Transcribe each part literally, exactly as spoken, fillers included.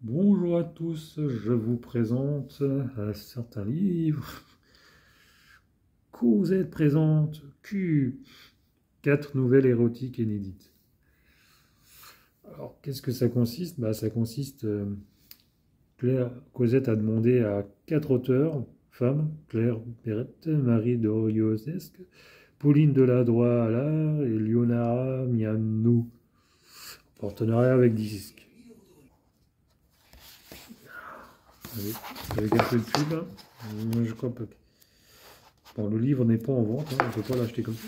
Bonjour à tous, je vous présente un certain livre. Cosette présente Q, quatre nouvelles érotiques inédites. Alors, qu'est-ce que ça consiste? Bah, ça consiste, euh, Claire, Cosette a demandé à quatre auteurs, femmes, Claire Perrette, Marie Doriosesque, Pauline Deladroit-Allard et Leonara Miano, en partenariat avec Disque. Avec, avec un peu de pub, hein. Je crois pas. Bon, le livre n'est pas en vente, hein, on ne peut pas l'acheter comme ça.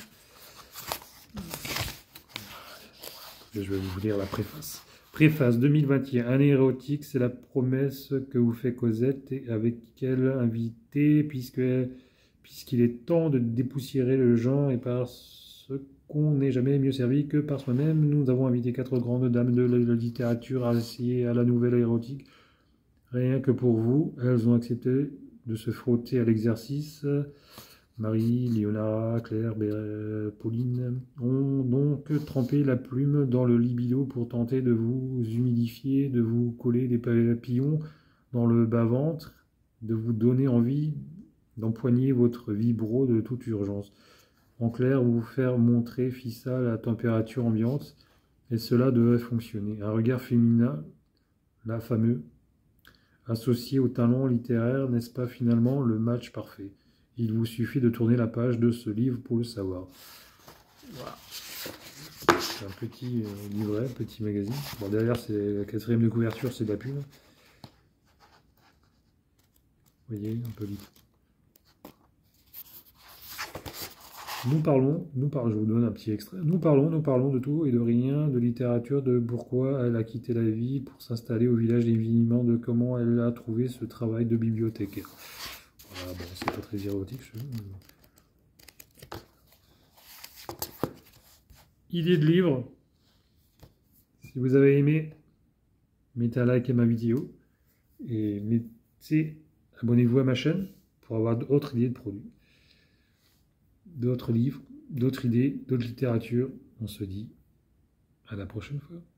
Je vais vous lire la préface. Préface deux mille vingt et un, année érotique, c'est la promesse que vous fait Cosette et avec quelle invité, puisque puisqu'il est temps de dépoussiérer le genre et parce qu'on n'est jamais mieux servi que par soi-même, nous avons invité quatre grandes dames de la littérature à essayer à la nouvelle érotique. Rien que pour vous, elles ont accepté de se frotter à l'exercice. Marie, Léonard, Claire, Béret, Pauline ont donc trempé la plume dans le libido pour tenter de vous humidifier, de vous coller des papillons dans le bas-ventre, de vous donner envie d'empoigner votre vibro de toute urgence. En clair, vous faire montrer Fissa la température ambiante, et cela devrait fonctionner. Un regard féminin, là fameux, associé au talent littéraire, n'est-ce pas finalement le match parfait? Il vous suffit de tourner la page de ce livre pour le savoir. Voilà. C'est un petit euh, livret, petit magazine. Bon, derrière, c'est la quatrième de couverture, c'est de la pub. Vous voyez, un peu vite. Nous parlons, nous parlons, je vous donne un petit extrait. Nous parlons, nous parlons de tout et de rien, de littérature, de pourquoi elle a quitté la vie pour s'installer au village d'événements, de comment elle a trouvé ce travail de bibliothécaire. Voilà, bon, c'est pas très érotique, je sais. Idée de livre. Si vous avez aimé, mettez un like à ma vidéo et mettez, abonnez-vous à ma chaîne pour avoir d'autres idées de produits, d'autres livres, d'autres idées, d'autres littératures. On se dit à la prochaine fois.